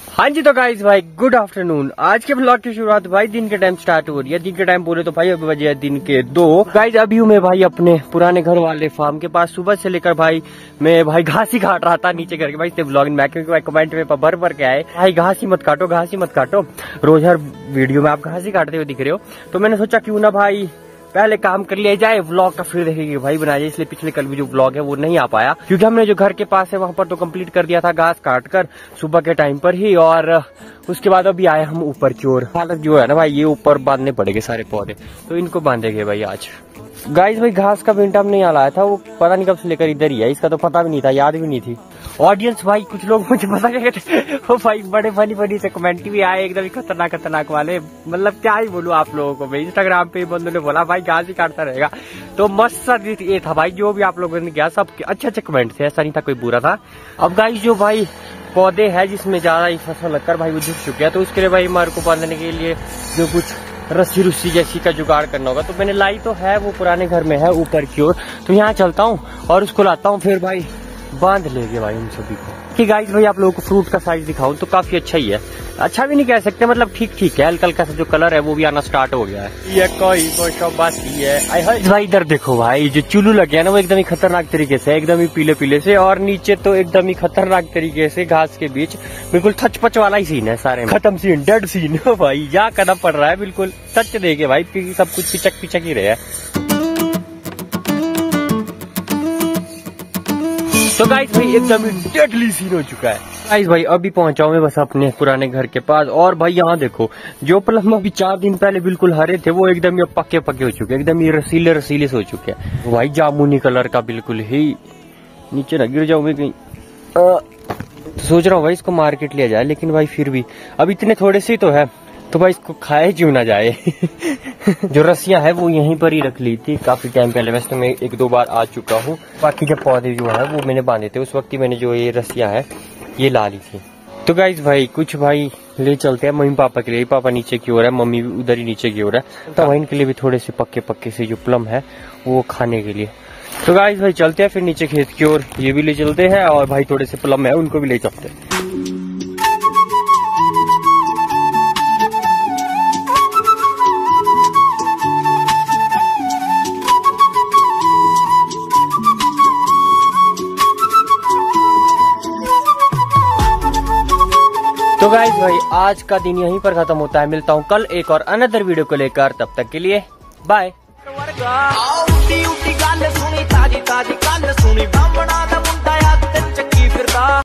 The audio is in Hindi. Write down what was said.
हाँ जी, तो गाइस भाई गुड आफ्टरनून। आज के ब्लॉग की शुरुआत भाई दिन के टाइम स्टार्ट हो रही है। दिन के टाइम बोले तो भाई अभी बजे है दिन के 2। गाइस अभी हूँ मैं भाई अपने पुराने घर वाले फार्म के पास। सुबह से लेकर भाई मैं भाई घास ही काट रहा था नीचे करके। भाई ब्लॉग में क्योंकि भाई कमेंट में भर के आए भाई घास ही मत काटो, घास ही मत काटो। रोज हर वीडियो में आप घास ही काटते हुए दिख रहे हो, तो मैंने सोचा क्यों ना भाई पहले काम कर लिया जाए, व्लॉग का फिर देखेंगे भाई बनाया जाए। इसलिए पिछले कल भी जो व्लॉग है वो नहीं आ पाया क्योंकि हमने जो घर के पास है वहां पर तो कंप्लीट कर दिया था घास काट कर सुबह के टाइम पर ही। और उसके बाद अभी आए हम ऊपर की ओर। हालत जो है ना भाई ये ऊपर बांधने पड़ेंगे सारे पौधे, तो इनको बांधेंगे भाई आज। गाइस भाई घास का बिंटम नहीं आया था, वो पता नहीं कब से लेकर इधर ही है। इसका तो पता भी नहीं था, याद भी नहीं थी। ऑडियंस भाई कुछ लोग मुझे पता क्या कहते वो भाई बड़े फनी से कमेंट भी आए एकदम खतरनाक वाले। मतलब क्या ही बोलूं आप लोगों को। भाई इंस्टाग्राम पे बंदों ने बोला भाई घास ही काटता रहेगा, तो मस्त सा ये था भाई। जो भी आप लोगों ने किया सब अच्छे कमेंट थे, ऐसा नहीं था कोई बुरा था। अब गाइस जो भाई पौधे है जिसमें ज्यादा ही फसल लगकर भाई वो झुक चुके हैं, तो उसके लिए भाई हमारे को बांधने के लिए जो कुछ रस्सी जैसी का जुगाड़ करना होगा। तो मैंने लाई तो है, वो पुराने घर में है ऊपर की ओर, तो यहाँ चलता हूँ और उसको लाता हूँ, फिर भाई बांध लेंगे भाई उन सभी को। कि गाइस भाई आप लोगों को फ्रूट का साइज दिखाऊं तो काफी अच्छा ही है। अच्छा भी नहीं कह सकते, मतलब ठीक है। हल्का हल्का सा जो कलर है वो भी आना स्टार्ट हो गया है। ये कोई बासी है भाई। इधर देखो भाई जो चुल्लू लग गया ना वो एकदम ही खतरनाक तरीके से, एकदम ही पीले से, और नीचे तो एकदम ही खतरनाक तरीके से घास के बीच बिल्कुल थचपच वाला ही सीन है। सारे खत्म सीन, डेड सीन भाई। यहाँ कदम पड़ रहा है बिल्कुल टच देके भाई, क्योंकि सब कुछ पिचक ही रहे हैं। तो गाइस भाई एकदम डेडली सीन हो चुका है। गाइस भाई अभी पहुंचा हूं मैं बस अपने पुराने घर के पास, और भाई यहाँ देखो जो प्लम अभी 4 दिन पहले बिल्कुल हरे थे वो एकदम ही पक्के हो चुके हैं, एकदम ही रसीले से हो चुके हैं भाई। जामुनी कलर का बिल्कुल ही। नीचे न गिर जाऊंगे कहीं। सोच रहा हूँ भाई इसको मार्केट लिया जाए, लेकिन भाई फिर भी अब इतने थोड़े से ही तो है, तो भाई इसको खाए क्यों ना जाए। जो रस्सियां है वो यहीं पर ही रख ली थी काफी टाइम पहले। वैसे तो मैं 1-2 बार आ चुका हूँ। बाकी जब पौधे जो है वो मैंने बांधे थे उस वक्त ही मैंने जो ये रस्सियां है ये ला ली थी। तो गाइस भाई कुछ भाई ले चलते हैं मम्मी पापा के लिए। पापा नीचे की ओर है, मम्मी भी उधर ही नीचे की ओर है, तो भाई इनके लिए भी थोड़े से पक्के से जो प्लम है वो खाने के लिए। तो गाइस भाई चलते हैं फिर नीचे खेत की ओर, ये भी ले चलते हैं, और भाई थोड़े से प्लम है उनको भी ले चलते हैं। तो गाइस भाई आज का दिन यहीं पर खत्म होता है। मिलता हूँ कल एक और अनदर वीडियो को लेकर, तब तक के लिए बाय।